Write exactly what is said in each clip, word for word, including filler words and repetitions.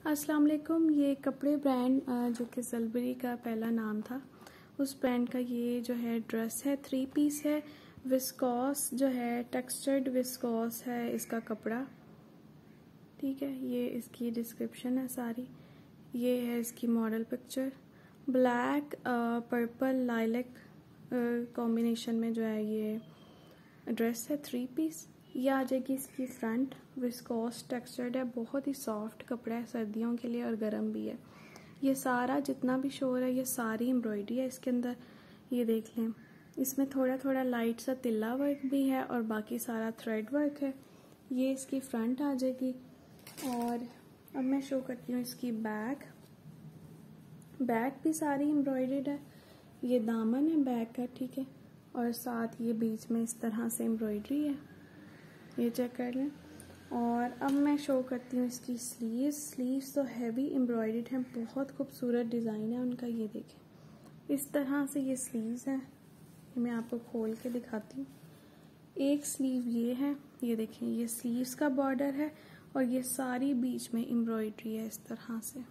अस्सलाम वालेकुम। ये कपड़े ब्रांड जो कि सलबरी का पहला नाम था, उस ब्रांड का ये जो है ड्रेस है, थ्री पीस है, विस्कॉस जो है, टेक्सचर्ड विस्कॉस है इसका कपड़ा। ठीक है, ये इसकी डिस्क्रिप्शन है सारी। ये है इसकी model picture. Black purple lilac combination में जो है ये ड्रेस है, थ्री पीस। ये आ जाएगी इसकी फ्रंट। विस्कॉस टेक्सचर्ड है, बहुत ही सॉफ्ट कपड़ा है सर्दियों के लिए और गर्म भी है। ये सारा जितना भी शो है ये सारी एम्ब्रॉयडरी है इसके अंदर। ये देख लें, इसमें थोड़ा थोड़ा लाइट सा तिल्ला वर्क भी है और बाकी सारा थ्रेड वर्क है। ये इसकी फ्रंट आ जाएगी। और अब मैं शो करती हूँ इसकी बैक। बैक भी सारी एम्ब्रॉयडर्ड है। ये दामन है बैक का, ठीक है, और साथ ये बीच में इस तरह से एम्ब्रॉयडरी है, ये चेक कर लें। और अब मैं शो करती हूँ इसकी स्लीव्स। स्लीव्स तो हैवी एम्ब्रॉयडर्ड हैं, बहुत खूबसूरत डिज़ाइन है उनका। ये देखें, इस तरह से ये स्लीव्स हैं। ये मैं आपको खोल के दिखाती हूँ। एक स्लीव ये है, ये देखें, ये स्लीव्स का बॉर्डर है और ये सारी बीच में एम्ब्रॉयडरी है इस तरह से।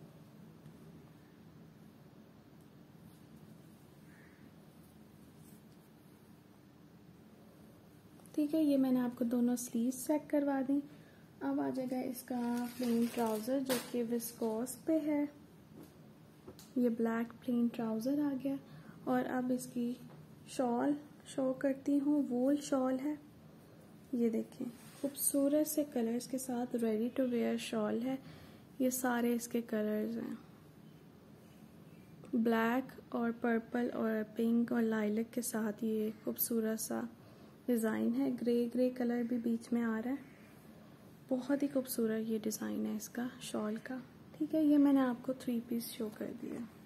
ठीक है, ये मैंने आपको दोनों स्लीव्स चेक करवा दी। अब आ जाएगा इसका प्लेन ट्राउज़र जो कि विस्कॉस पे है। ये ब्लैक प्लेन ट्राउज़र आ गया। और अब इसकी शॉल शो करती हूँ। वूल शॉल है, ये देखें, खूबसूरत से कलर्स के साथ रेडी टू वेयर शॉल है। ये सारे इसके कलर्स हैं, ब्लैक और पर्पल और पिंक और लाइलैक के साथ। ये खूबसूरत सा डिज़ाइन है, ग्रे ग्रे कलर भी बीच में आ रहा है। बहुत ही खूबसूरत ये डिज़ाइन है इसका शॉल का। ठीक है, ये मैंने आपको थ्री पीस शो कर दिया।